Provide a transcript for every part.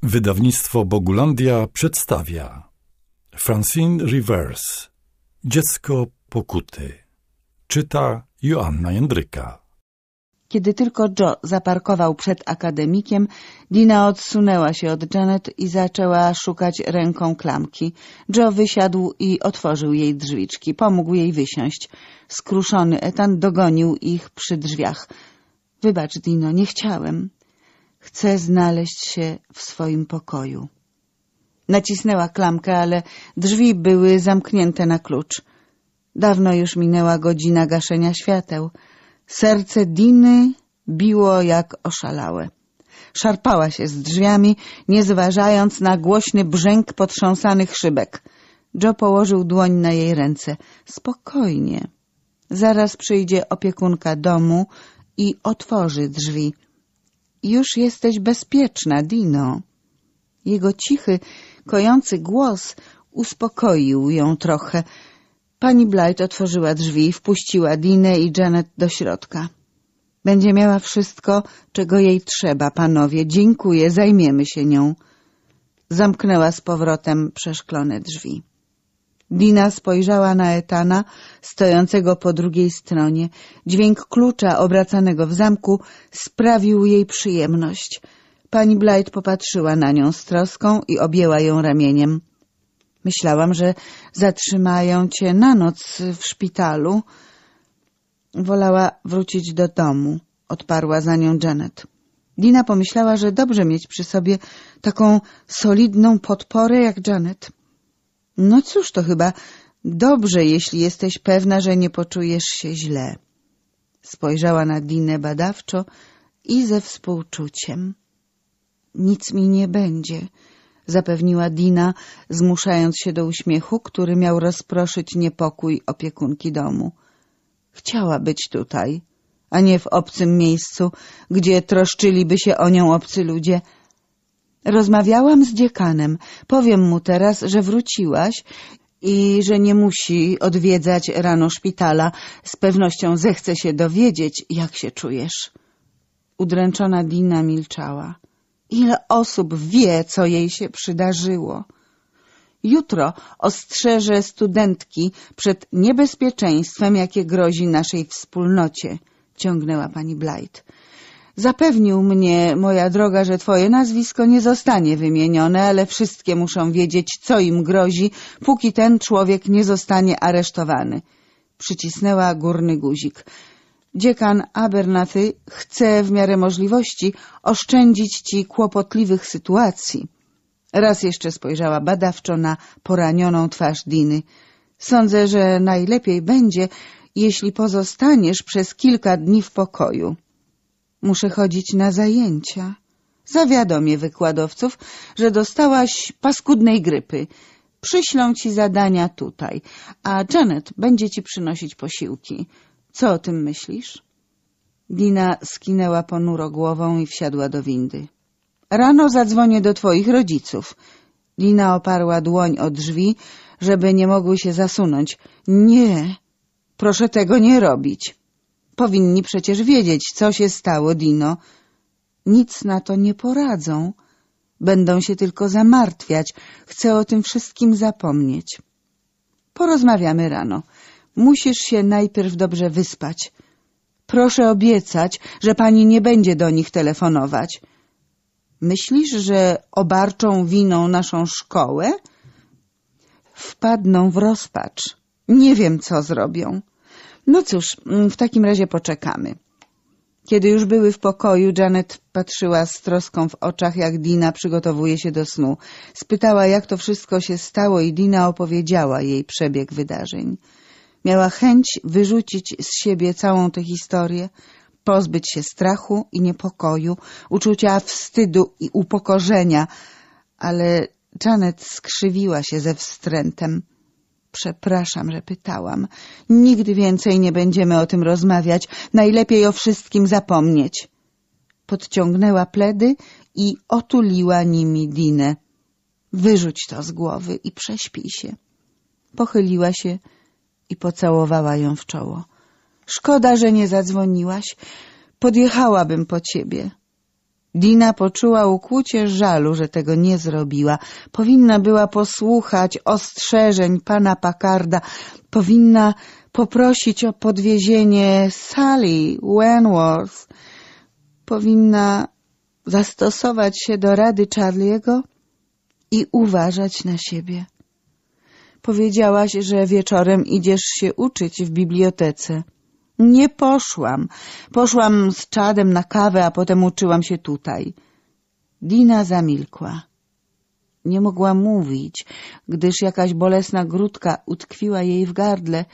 Wydawnictwo Bogulandia przedstawia Francine Rivers. Dziecko pokuty. Czyta Joanna Jędryka. Kiedy tylko Joe zaparkował przed akademikiem, Dina odsunęła się od Janet i zaczęła szukać ręką klamki. Joe wysiadł i otworzył jej drzwiczki. Pomógł jej wysiąść. Skruszony Ethan dogonił ich przy drzwiach. — Wybacz, Dino, nie chciałem. Chcę znaleźć się w swoim pokoju. Nacisnęła klamkę, ale drzwi były zamknięte na klucz. Dawno już minęła godzina gaszenia świateł. Serce Diny biło jak oszalałe. Szarpała się z drzwiami, nie zważając na głośny brzęk potrząsanych szybek. Joe położył dłoń na jej ręce. Spokojnie. Zaraz przyjdzie opiekunka domu i otworzy drzwi. Już jesteś bezpieczna, Dino. Jego cichy, kojący głos uspokoił ją trochę. Pani Blythe otworzyła drzwi, wpuściła Dinę i Janet do środka. Będzie miała wszystko, czego jej trzeba, panowie. Dziękuję, zajmiemy się nią. Zamknęła z powrotem przeszklone drzwi. Dina spojrzała na Ethana, stojącego po drugiej stronie. Dźwięk klucza obracanego w zamku sprawił jej przyjemność. Pani Blythe popatrzyła na nią z troską i objęła ją ramieniem. Myślałam, że zatrzymają cię na noc w szpitalu. Wolała wrócić do domu, odparła za nią Janet. Dina pomyślała, że dobrze mieć przy sobie taką solidną podporę jak Janet. No cóż, to chyba dobrze, jeśli jesteś pewna, że nie poczujesz się źle. Spojrzała na Dinę badawczo i ze współczuciem. Nic mi nie będzie, zapewniła Dina, zmuszając się do uśmiechu, który miał rozproszyć niepokój opiekunki domu. Chciała być tutaj, a nie w obcym miejscu, gdzie troszczyliby się o nią obcy ludzie. Rozmawiałam z dziekanem. Powiem mu teraz, że wróciłaś i że nie musi odwiedzać rano szpitala. Z pewnością zechce się dowiedzieć, jak się czujesz. Udręczona Dina milczała. Ile osób wie, co jej się przydarzyło? Jutro ostrzeżę studentki przed niebezpieczeństwem, jakie grozi naszej wspólnocie, ciągnęła pani Blythe. Zapewnił mnie, moja droga, że twoje nazwisko nie zostanie wymienione, ale wszystkie muszą wiedzieć, co im grozi, póki ten człowiek nie zostanie aresztowany. Przycisnęła górny guzik. Dziekan Abernathy chce w miarę możliwości oszczędzić ci kłopotliwych sytuacji. Raz jeszcze spojrzała badawczo na poranioną twarz Diny. Sądzę, że najlepiej będzie, jeśli pozostaniesz przez kilka dni w pokoju. Muszę chodzić na zajęcia. Zawiadomię wykładowców, że dostałaś paskudnej grypy. Przyślą ci zadania tutaj, a Janet będzie ci przynosić posiłki. Co o tym myślisz? Dina skinęła ponuro głową i wsiadła do windy. Rano zadzwonię do twoich rodziców. Dina oparła dłoń o drzwi, żeby nie mogły się zasunąć. Nie, proszę tego nie robić. Powinni przecież wiedzieć, co się stało, Dino. Nic na to nie poradzą. Będą się tylko zamartwiać. Chcę o tym wszystkim zapomnieć. Porozmawiamy rano. Musisz się najpierw dobrze wyspać. Proszę obiecać, że pani nie będzie do nich telefonować. Myślisz, że obarczą winą naszą szkołę? Wpadną w rozpacz. Nie wiem, co zrobią. No cóż, w takim razie poczekamy. Kiedy już były w pokoju, Janet patrzyła z troską w oczach, jak Dina przygotowuje się do snu. Spytała, jak to wszystko się stało i Dina opowiedziała jej przebieg wydarzeń. Miała chęć wyrzucić z siebie całą tę historię, pozbyć się strachu i niepokoju, uczucia wstydu i upokorzenia, ale Janet skrzywiła się ze wstrętem. Przepraszam, że pytałam. Nigdy więcej nie będziemy o tym rozmawiać. Najlepiej o wszystkim zapomnieć. Podciągnęła pledy i otuliła nimi Dinę. Wyrzuć to z głowy i prześpij się. Pochyliła się i pocałowała ją w czoło. Szkoda, że nie zadzwoniłaś. Podjechałabym po ciebie. Dina poczuła ukłucie żalu, że tego nie zrobiła. Powinna była posłuchać ostrzeżeń pana Packarda. Powinna poprosić o podwiezienie Sally Wentworth. Powinna zastosować się do rady Charlie'ego i uważać na siebie. Powiedziałaś, że wieczorem idziesz się uczyć w bibliotece. Nie poszłam. Poszłam z Chadem na kawę, a potem uczyłam się tutaj. Dina zamilkła. Nie mogła mówić, gdyż jakaś bolesna grudka utkwiła jej w gardle.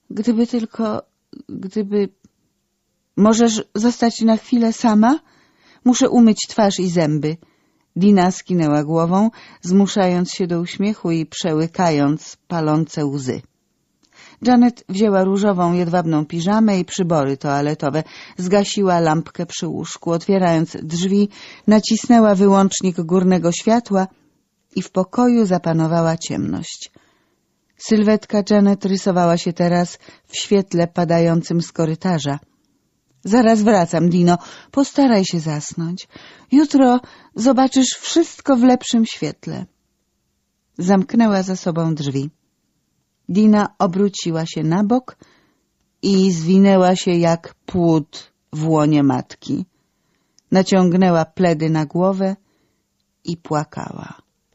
Gdyby... Możesz zostać na chwilę sama? Muszę umyć twarz i zęby. Dina skinęła głową, zmuszając się do uśmiechu i przełykając palące łzy. Janet wzięła różową, jedwabną piżamę i przybory toaletowe. Zgasiła lampkę przy łóżku. Otwierając drzwi, nacisnęła wyłącznik górnego światła i w pokoju zapanowała ciemność. Sylwetka Janet rysowała się teraz w świetle padającym z korytarza. Zaraz wracam, Dino. Postaraj się zasnąć. Jutro zobaczysz wszystko w lepszym świetle. Zamknęła za sobą drzwi. Dina obróciła się na bok i zwinęła się jak płód w łonie matki. Naciągnęła pledy na głowę i płakała.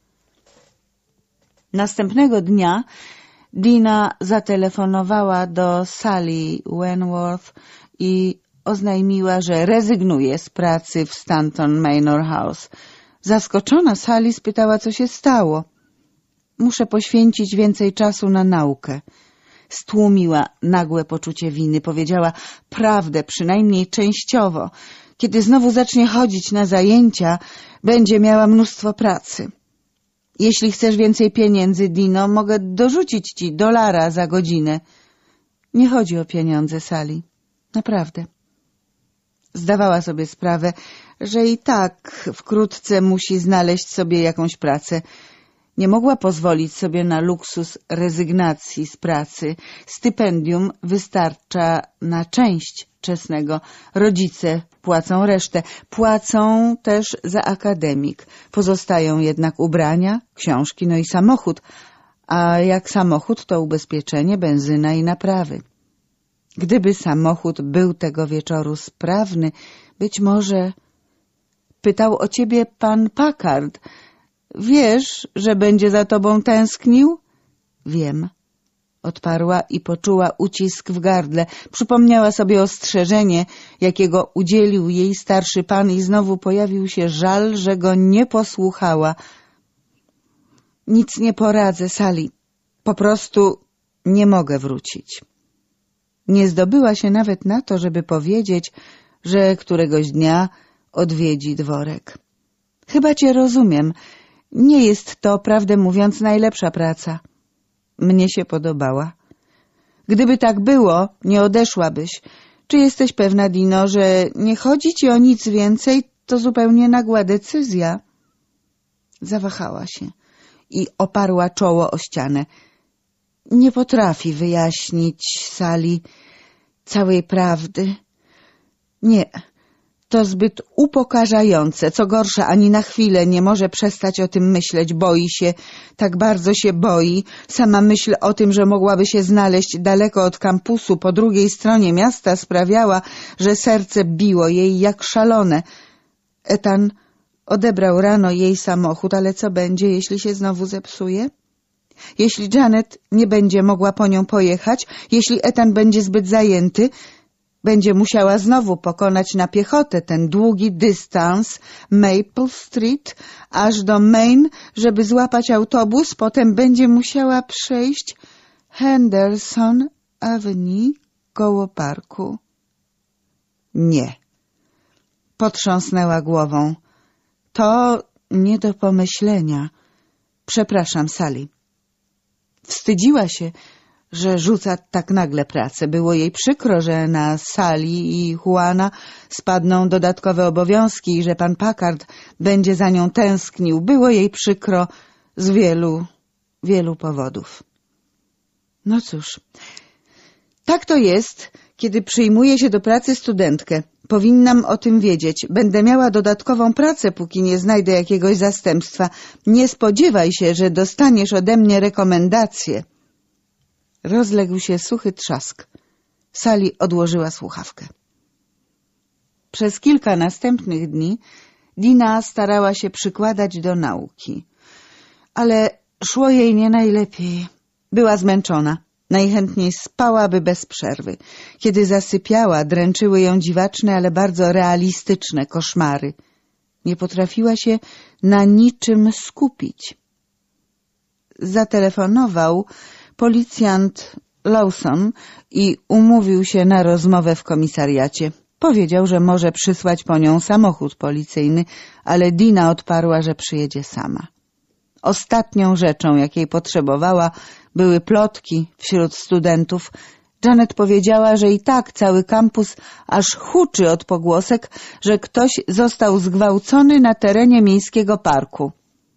Następnego dnia Dina zatelefonowała do Sally Wentworth i oznajmiła, że rezygnuje z pracy w Stanton Manor House. Zaskoczona Sally spytała, co się stało. Muszę poświęcić więcej czasu na naukę. Stłumiła nagłe poczucie winy. Powiedziała prawdę, przynajmniej częściowo. Kiedy znowu zacznie chodzić na zajęcia, będzie miała mnóstwo pracy. Jeśli chcesz więcej pieniędzy, Dino, mogę dorzucić ci $1 za godzinę. Nie chodzi o pieniądze, Sally. Naprawdę. Zdawała sobie sprawę, że i tak wkrótce musi znaleźć sobie jakąś pracę. Nie mogła pozwolić sobie na luksus rezygnacji z pracy. Stypendium wystarcza na część czesnego. Rodzice płacą resztę. Płacą też za akademik. Pozostają jednak ubrania, książki, no i samochód. A jak samochód, to ubezpieczenie, benzyna i naprawy. Gdyby samochód był tego wieczoru sprawny, być może... Pytał o ciebie pan Packard. Wiesz, że będzie za tobą tęsknił? Wiem, odparła i poczuła ucisk w gardle. Przypomniała sobie ostrzeżenie, jakiego udzielił jej starszy pan i znowu pojawił się żal, że go nie posłuchała. Nic nie poradzę, Sally. Po prostu nie mogę wrócić. Nie zdobyła się nawet na to, żeby powiedzieć, że któregoś dnia odwiedzi dworek. Chyba cię rozumiem. Nie jest to, prawdę mówiąc, najlepsza praca. Mnie się podobała. Gdyby tak było, nie odeszłabyś. Czy jesteś pewna, Dino, że nie chodzi ci o nic więcej? To zupełnie nagła decyzja. Zawahała się i oparła czoło o ścianę. Nie potrafi wyjaśnić Sally całej prawdy. Nie, to zbyt upokarzające. Co gorsza, ani na chwilę nie może przestać o tym myśleć. Boi się, tak bardzo się boi. Sama myśl o tym, że mogłaby się znaleźć daleko od kampusu, po drugiej stronie miasta, sprawiała, że serce biło jej jak szalone. Ethan odebrał rano jej samochód, ale co będzie, jeśli się znowu zepsuje? Jeśli Janet nie będzie mogła po nią pojechać, jeśli Ethan będzie zbyt zajęty, będzie musiała znowu pokonać na piechotę ten długi dystans Maple Street aż do Main, żeby złapać autobus, potem będzie musiała przejść Henderson Avenue koło parku. Nie. Potrząsnęła głową. To nie do pomyślenia. Przepraszam, Sally. Wstydziła się, że rzuca tak nagle pracę. Było jej przykro, że na Sally i Juana spadną dodatkowe obowiązki i że pan Packard będzie za nią tęsknił. Było jej przykro z wielu powodów. No cóż, tak to jest, kiedy przyjmuje się do pracy studentkę. Powinnam o tym wiedzieć. Będę miała dodatkową pracę, póki nie znajdę jakiegoś zastępstwa. Nie spodziewaj się, że dostaniesz ode mnie rekomendacje. Rozległ się suchy trzask. Sally odłożyła słuchawkę. Przez kilka następnych dni Dina starała się przykładać do nauki. Ale szło jej nie najlepiej. Była zmęczona. Najchętniej spałaby bez przerwy. Kiedy zasypiała, dręczyły ją dziwaczne, ale bardzo realistyczne koszmary. Nie potrafiła się na niczym skupić. Zatelefonował policjant Lawson i umówił się na rozmowę w komisariacie. Powiedział, że może przysłać po nią samochód policyjny, ale Dina odparła, że przyjedzie sama. Ostatnią rzeczą, jakiej potrzebowała, były plotki wśród studentów. Janet powiedziała, że i tak cały kampus aż huczy od pogłosek, że ktoś został zgwałcony na terenie miejskiego parku.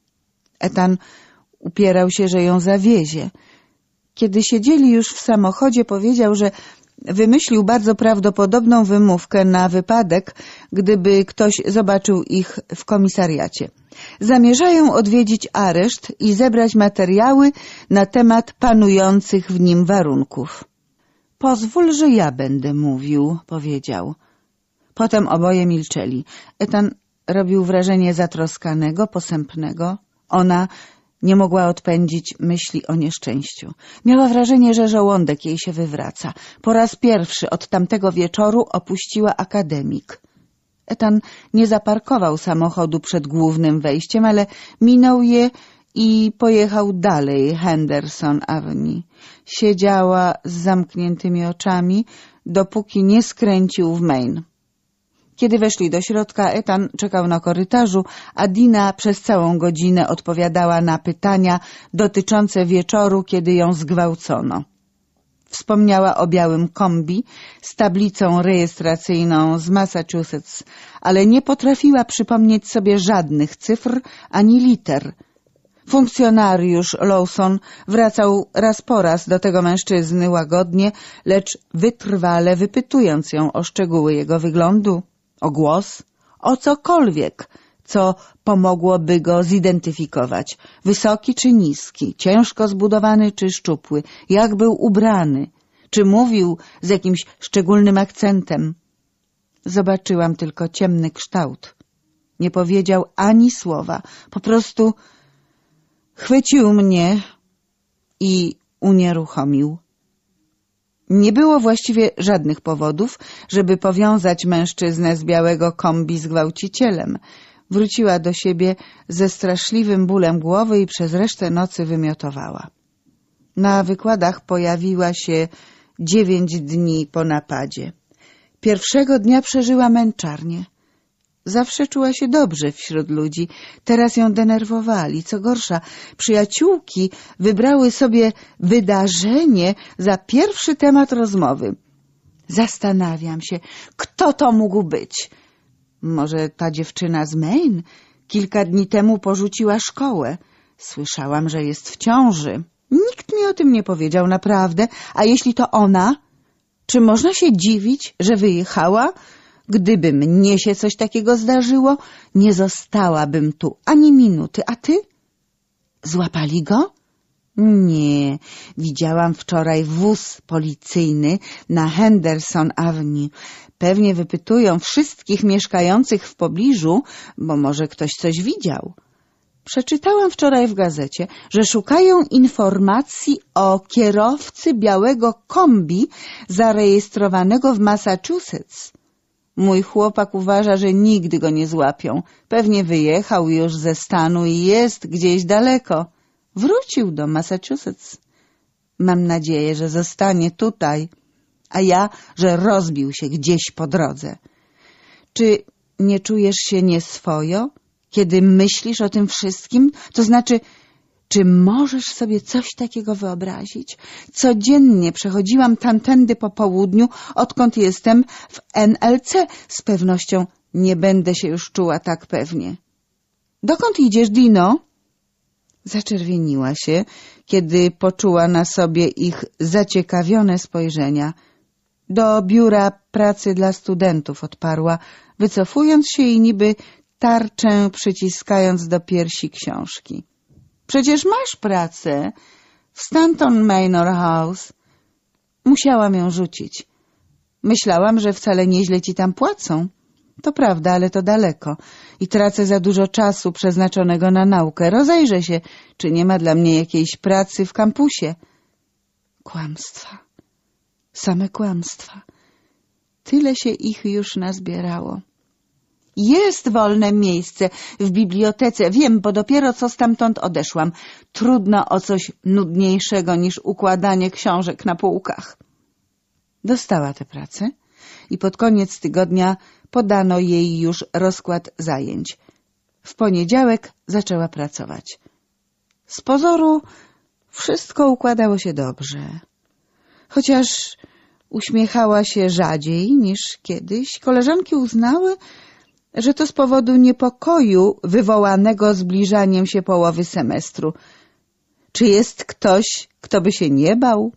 Ethan upierał się, że ją zawiezie. Kiedy siedzieli już w samochodzie, powiedział, że wymyślił bardzo prawdopodobną wymówkę na wypadek, gdyby ktoś zobaczył ich w komisariacie. Zamierzają odwiedzić areszt i zebrać materiały na temat panujących w nim warunków. Pozwól, że ja będę mówił, powiedział. Potem oboje milczeli. Ethan robił wrażenie zatroskanego, posępnego. Ona nie mogła odpędzić myśli o nieszczęściu. Miała wrażenie, że żołądek jej się wywraca. Po raz pierwszy od tamtego wieczoru opuściła akademik. Ethan nie zaparkował samochodu przed głównym wejściem, ale minął je i pojechał dalej Henderson Avenue. Siedziała z zamkniętymi oczami, dopóki nie skręcił w Main. Kiedy weszli do środka, Ethan czekał na korytarzu, a Dina przez całą godzinę odpowiadała na pytania dotyczące wieczoru, kiedy ją zgwałcono. Wspomniała o białym kombi z tablicą rejestracyjną z Massachusetts, ale nie potrafiła przypomnieć sobie żadnych cyfr ani liter. Funkcjonariusz Lawson wracał raz po raz do tego mężczyzny łagodnie, lecz wytrwale wypytując ją o szczegóły jego wyglądu, o głos, o cokolwiek, co pomogłoby go zidentyfikować. Wysoki czy niski, ciężko zbudowany czy szczupły, jak był ubrany, czy mówił z jakimś szczególnym akcentem. Zobaczyłam tylko ciemny kształt. Nie powiedział ani słowa, po prostu chwycił mnie i unieruchomił. Nie było właściwie żadnych powodów, żeby powiązać mężczyznę z białego kombi z gwałcicielem. Wróciła do siebie ze straszliwym bólem głowy i przez resztę nocy wymiotowała. Na wykładach pojawiła się 9 dni po napadzie. Pierwszego dnia przeżyła męczarnię. Zawsze czuła się dobrze wśród ludzi. Teraz ją denerwowali. Co gorsza, przyjaciółki wybrały sobie wydarzenie za pierwszy temat rozmowy. Zastanawiam się, kto to mógł być. Może ta dziewczyna z Maine? Kilka dni temu porzuciła szkołę. Słyszałam, że jest w ciąży. Nikt mi o tym nie powiedział, naprawdę. A jeśli to ona? Czy można się dziwić, że wyjechała? Gdyby mnie się coś takiego zdarzyło, nie zostałabym tu ani minuty. A ty? Złapali go? Nie. Widziałam wczoraj wóz policyjny na Henderson Avenue. Pewnie wypytują wszystkich mieszkających w pobliżu, bo może ktoś coś widział. Przeczytałam wczoraj w gazecie, że szukają informacji o kierowcy białego kombi zarejestrowanego w Massachusetts. Mój chłopak uważa, że nigdy go nie złapią. Pewnie wyjechał już ze stanu i jest gdzieś daleko. Wrócił do Massachusetts. Mam nadzieję, że zostanie tutaj, a ja, że rozbił się gdzieś po drodze. Czy nie czujesz się nieswojo, kiedy myślisz o tym wszystkim? To znaczy, czy możesz sobie coś takiego wyobrazić? Codziennie przechodziłam tamtędy po południu, odkąd jestem w NLC. Z pewnością nie będę się już czuła tak pewnie. Dokąd idziesz, Dino? Zaczerwieniła się, kiedy poczuła na sobie ich zaciekawione spojrzenia. Do biura pracy dla studentów, odparła, wycofując się i niby tarczę przyciskając do piersi książki. Przecież masz pracę w Stanton Manor House. Musiałam ją rzucić. Myślałam, że wcale nieźle ci tam płacą. To prawda, ale to daleko i tracę za dużo czasu przeznaczonego na naukę. Rozejrzę się, czy nie ma dla mnie jakiejś pracy w kampusie. Kłamstwa. Same kłamstwa. Tyle się ich już nazbierało. Jest wolne miejsce w bibliotece. Wiem, bo dopiero co stamtąd odeszłam. Trudno o coś nudniejszego niż układanie książek na półkach. Dostała tę pracę i pod koniec tygodnia podano jej już rozkład zajęć. W poniedziałek zaczęła pracować. Z pozoru wszystko układało się dobrze. Chociaż uśmiechała się rzadziej niż kiedyś, koleżanki uznały, że to z powodu niepokoju wywołanego zbliżaniem się połowy semestru. Czy jest ktoś, kto by się nie bał?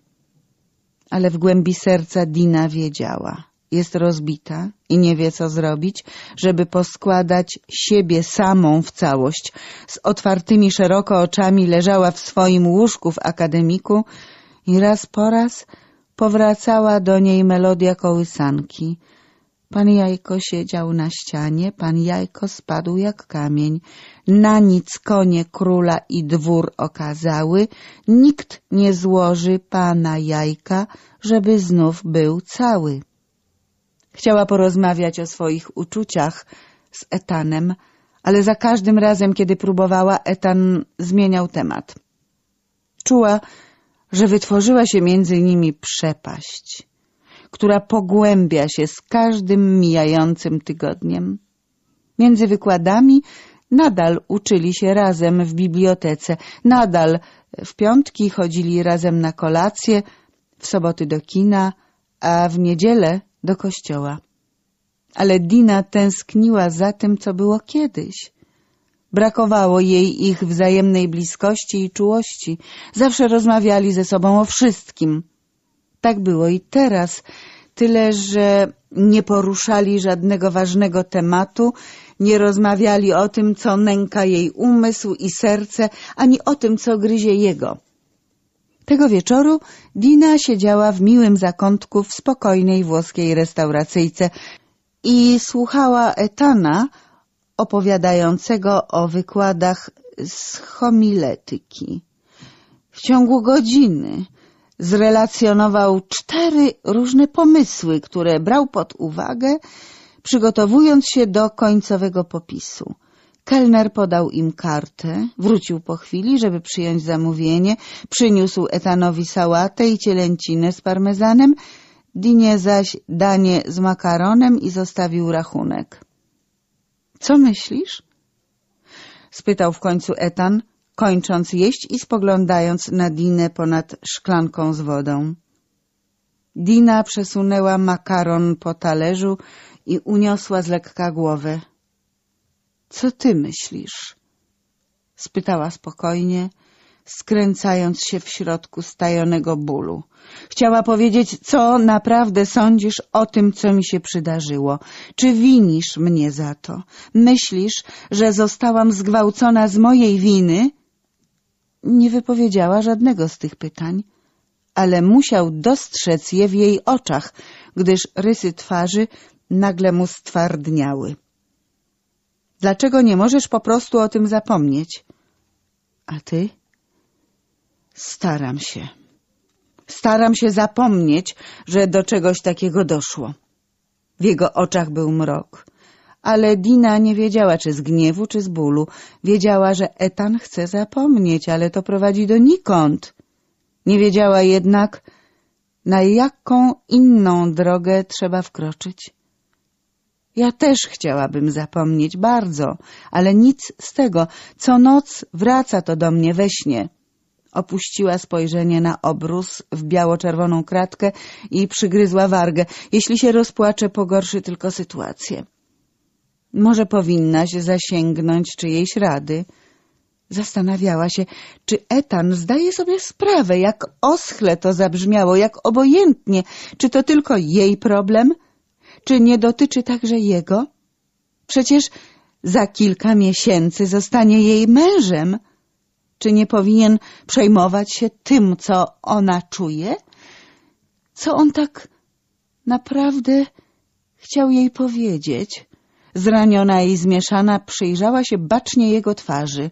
Ale w głębi serca Dina wiedziała. Jest rozbita i nie wie, co zrobić, żeby poskładać siebie samą w całość. Z otwartymi szeroko oczami leżała w swoim łóżku w akademiku i raz po raz powracała do niej melodia kołysanki. Pan Jajko siedział na ścianie, pan Jajko spadł jak kamień. Na nic konie króla i dwór okazały, nikt nie złoży pana Jajka, żeby znów był cały. Chciała porozmawiać o swoich uczuciach z Etanem, ale za każdym razem, kiedy próbowała, Etan zmieniał temat. Czuła, że wytworzyła się między nimi przepaść, która pogłębia się z każdym mijającym tygodniem. Między wykładami nadal uczyli się razem w bibliotece, nadal w piątki chodzili razem na kolację, w soboty do kina, a w niedzielę do kościoła. Ale Dina tęskniła za tym, co było kiedyś. Brakowało jej ich wzajemnej bliskości i czułości. Zawsze rozmawiali ze sobą o wszystkim. Tak było i teraz, tyle że nie poruszali żadnego ważnego tematu, nie rozmawiali o tym, co nęka jej umysł i serce, ani o tym, co gryzie jego. Tego wieczoru Dina siedziała w miłym zakątku w spokojnej włoskiej restauracyjce i słuchała Etana opowiadającego o wykładach z homiletyki. W ciągu godziny zrelacjonował 4 różne pomysły, które brał pod uwagę, przygotowując się do końcowego popisu. Kelner podał im kartę, wrócił po chwili, żeby przyjąć zamówienie, przyniósł Etanowi sałatę i cielęcinę z parmezanem, Dinie zaś danie z makaronem i zostawił rachunek. — Co myślisz? — spytał w końcu Etan, kończąc jeść i spoglądając na Dinę ponad szklanką z wodą. Dina przesunęła makaron po talerzu i uniosła z lekka głowę. — Co ty myślisz? — spytała spokojnie, skręcając się w środku stajonego bólu. Chciała powiedzieć, co naprawdę sądzisz o tym, co mi się przydarzyło. Czy winisz mnie za to? Myślisz, że zostałam zgwałcona z mojej winy? Nie wypowiedziała żadnego z tych pytań, ale musiał dostrzec je w jej oczach, gdyż rysy twarzy nagle mu stwardniały. Dlaczego nie możesz po prostu o tym zapomnieć? A ty? Staram się. Staram się zapomnieć, że do czegoś takiego doszło. W jego oczach był mrok. Ale Dina nie wiedziała, czy z gniewu, czy z bólu. Wiedziała, że Etan chce zapomnieć, ale to prowadzi donikąd. Nie wiedziała jednak, na jaką inną drogę trzeba wkroczyć. Ja też chciałabym zapomnieć bardzo, ale nic z tego. Co noc wraca to do mnie we śnie. Opuściła spojrzenie na obrus w biało-czerwoną kratkę i przygryzła wargę. Jeśli się rozpłacze, pogorszy tylko sytuację. Może powinnaś zasięgnąć czyjejś rady. Zastanawiała się, czy Ethan zdaje sobie sprawę, jak oschle to zabrzmiało, jak obojętnie, czy to tylko jej problem, czy nie dotyczy także jego? Przecież za kilka miesięcy zostanie jej mężem. Czy nie powinien przejmować się tym, co ona czuje? Co on tak naprawdę chciał jej powiedzieć? Zraniona i zmieszana przyjrzała się bacznie jego twarzy.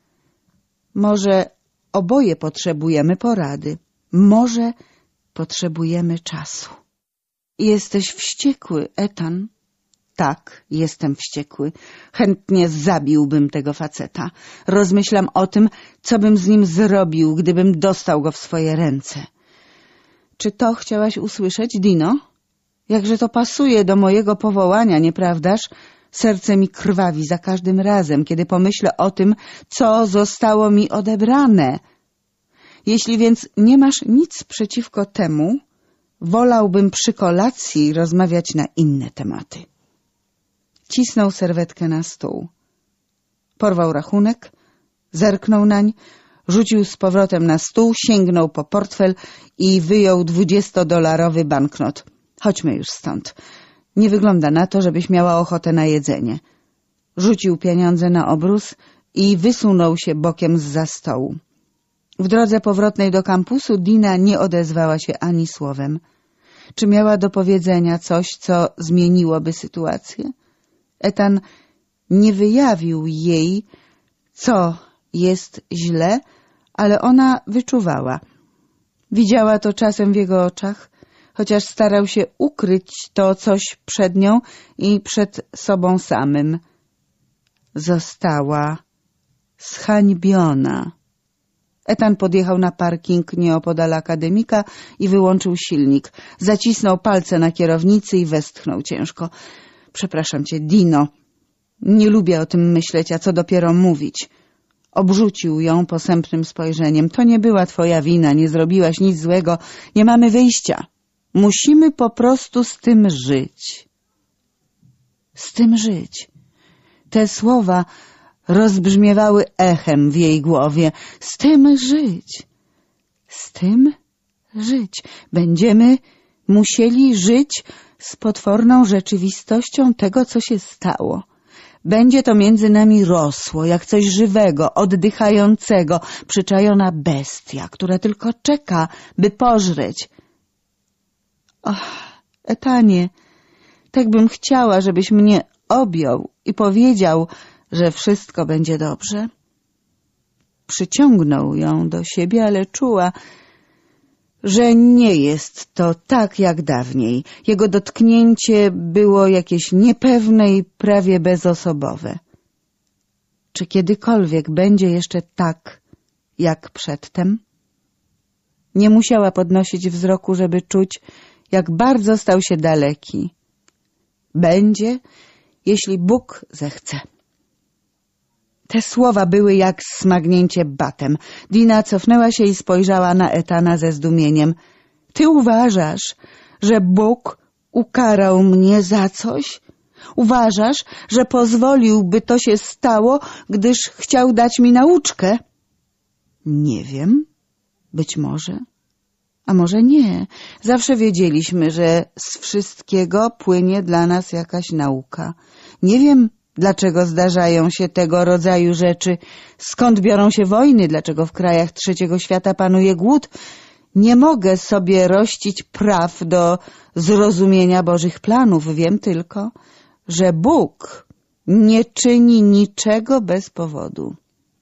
Może oboje potrzebujemy porady. Może potrzebujemy czasu. Jesteś wściekły, Ethan. Tak, jestem wściekły. Chętnie zabiłbym tego faceta. Rozmyślam o tym, co bym z nim zrobił, gdybym dostał go w swoje ręce. Czy to chciałaś usłyszeć, Dino? Jakże to pasuje do mojego powołania, nieprawdaż? Serce mi krwawi za każdym razem, kiedy pomyślę o tym, co zostało mi odebrane. Jeśli więc nie masz nic przeciwko temu, wolałbym przy kolacji rozmawiać na inne tematy. Cisnął serwetkę na stół. Porwał rachunek, zerknął nań, rzucił z powrotem na stół, sięgnął po portfel i wyjął 20-dolarowy banknot. Chodźmy już stąd. Nie wygląda na to, żebyś miała ochotę na jedzenie. Rzucił pieniądze na obrus i wysunął się bokiem zza stołu. W drodze powrotnej do kampusu Dina nie odezwała się ani słowem. Czy miała do powiedzenia coś, co zmieniłoby sytuację? Ethan nie wyjawił jej, co jest źle, ale ona wyczuwała. Widziała to czasem w jego oczach, chociaż starał się ukryć to coś przed nią i przed sobą samym. Została zhańbiona. Ethan podjechał na parking nieopodal akademika i wyłączył silnik. Zacisnął palce na kierownicy i westchnął ciężko. Przepraszam cię, Dino. Nie lubię o tym myśleć, a co dopiero mówić. Obrzucił ją posępnym spojrzeniem. To nie była twoja wina, nie zrobiłaś nic złego. Nie mamy wyjścia. Musimy po prostu z tym żyć. Z tym żyć. Te słowa rozbrzmiewały echem w jej głowie. Z tym żyć. Z tym żyć. Będziemy musieli żyć z potworną rzeczywistością tego, co się stało. Będzie to między nami rosło, jak coś żywego, oddychającego, przyczajona bestia, która tylko czeka, by pożreć. Och, Ethanie, tak bym chciała, żebyś mnie objął i powiedział, że wszystko będzie dobrze. Przyciągnął ją do siebie, ale czuła, że nie jest to tak jak dawniej. Jego dotknięcie było jakieś niepewne i prawie bezosobowe. Czy kiedykolwiek będzie jeszcze tak, jak przedtem? Nie musiała podnosić wzroku, żeby czuć, jak bardzo stał się daleki. Będzie, jeśli Bóg zechce. Te słowa były jak smagnięcie batem. Dina cofnęła się i spojrzała na Ethana ze zdumieniem. Ty uważasz, że Bóg ukarał mnie za coś? Uważasz, że pozwolił, by to się stało, gdyż chciał dać mi nauczkę? Nie wiem. Być może. A może nie. Zawsze wiedzieliśmy, że z wszystkiego płynie dla nas jakaś nauka. Nie wiem, dlaczego zdarzają się tego rodzaju rzeczy, skąd biorą się wojny, dlaczego w krajach trzeciego świata panuje głód. Nie mogę sobie rościć praw do zrozumienia Bożych planów. Wiem tylko, że Bóg nie czyni niczego bez powodu.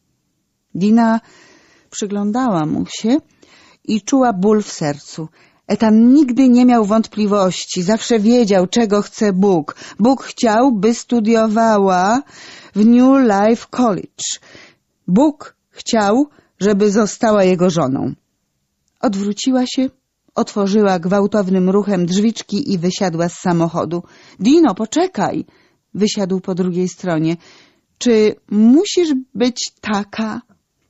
Dina przyglądała mu się i czuła ból w sercu. Ethan nigdy nie miał wątpliwości, zawsze wiedział, czego chce Bóg. Bóg chciał, by studiowała w New Life College. Bóg chciał, żeby została jego żoną. Odwróciła się, otworzyła gwałtownym ruchem drzwiczki i wysiadła z samochodu. Dino, poczekaj! Wysiadł po drugiej stronie. Czy musisz być taka?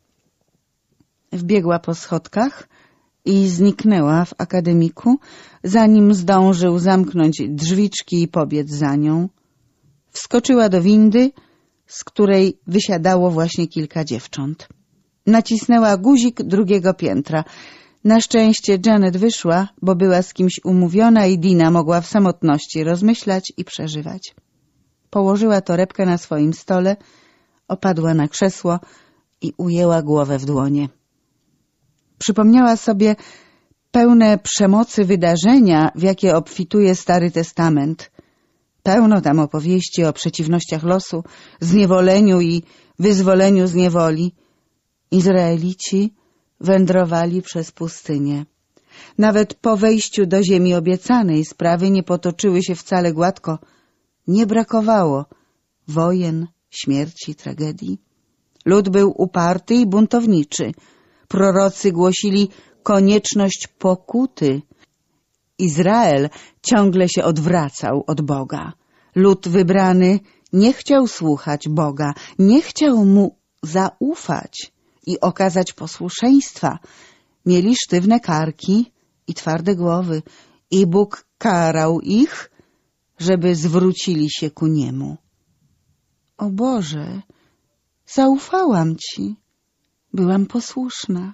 Wbiegła po schodkach i zniknęła w akademiku, zanim zdążył zamknąć drzwiczki i pobiec za nią. Wskoczyła do windy, z której wysiadało właśnie kilka dziewcząt. Nacisnęła guzik drugiego piętra. Na szczęście Janet wyszła, bo była z kimś umówiona i Dina mogła w samotności rozmyślać i przeżywać. Położyła torebkę na swoim stole, opadła na krzesło i ujęła głowę w dłonie. Przypomniała sobie pełne przemocy wydarzenia, w jakie obfituje Stary Testament. Pełno tam opowieści o przeciwnościach losu, zniewoleniu i wyzwoleniu z niewoli. Izraelici wędrowali przez pustynię. Nawet po wejściu do ziemi obiecanej sprawy nie potoczyły się wcale gładko. Nie brakowało wojen, śmierci, tragedii. Lud był uparty i buntowniczy. Prorocy głosili konieczność pokuty. Izrael ciągle się odwracał od Boga. Lud wybrany nie chciał słuchać Boga, nie chciał Mu zaufać i okazać posłuszeństwa. Mieli sztywne karki i twarde głowy i Bóg karał ich, żeby zwrócili się ku Niemu. O Boże, zaufałam Ci, byłam posłuszna.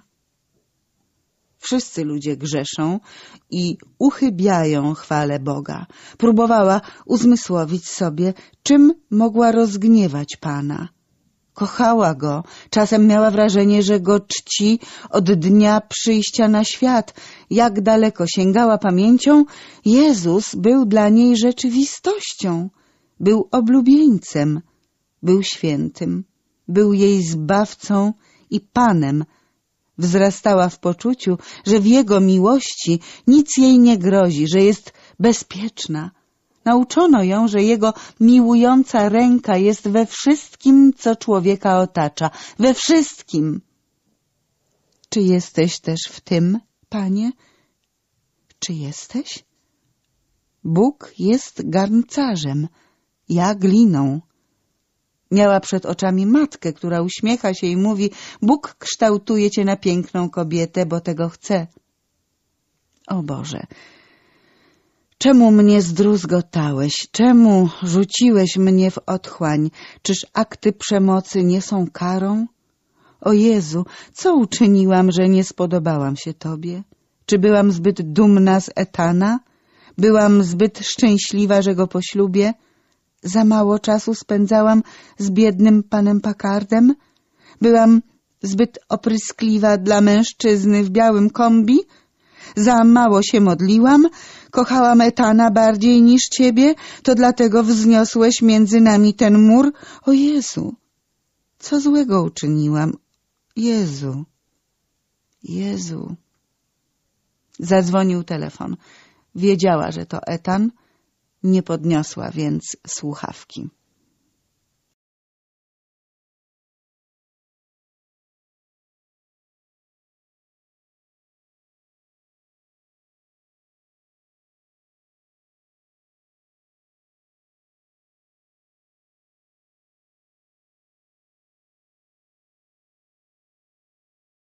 Wszyscy ludzie grzeszą i uchybiają chwale Boga. Próbowała uzmysłowić sobie, czym mogła rozgniewać Pana. Kochała Go, czasem miała wrażenie, że Go czci od dnia przyjścia na świat. Jak daleko sięgała pamięcią, Jezus był dla niej rzeczywistością. Był oblubieńcem, był świętym, był jej zbawcą i Panem. Wzrastała w poczuciu, że w Jego miłości nic jej nie grozi, że jest bezpieczna. Nauczono ją, że Jego miłująca ręka jest we wszystkim, co człowieka otacza. We wszystkim. Czy jesteś też w tym, Panie? Czy jesteś? Bóg jest garncarzem, ja gliną. Miała przed oczami matkę, która uśmiecha się i mówi: Bóg kształtuje cię na piękną kobietę, bo tego chce. O Boże, czemu mnie zdruzgotałeś? Czemu rzuciłeś mnie w otchłań? Czyż akty przemocy nie są karą? O Jezu, co uczyniłam, że nie spodobałam się Tobie? Czy byłam zbyt dumna z Etana? Byłam zbyt szczęśliwa, że go poślubię? Za mało czasu spędzałam z biednym panem Packardem? Byłam zbyt opryskliwa dla mężczyzny w białym kombi? Za mało się modliłam? Kochałam Etana bardziej niż Ciebie? To dlatego wzniosłeś między nami ten mur? O Jezu, co złego uczyniłam? Jezu, Jezu. Zadzwonił telefon. Wiedziała, że to Etan. Nie podniosła więc słuchawki.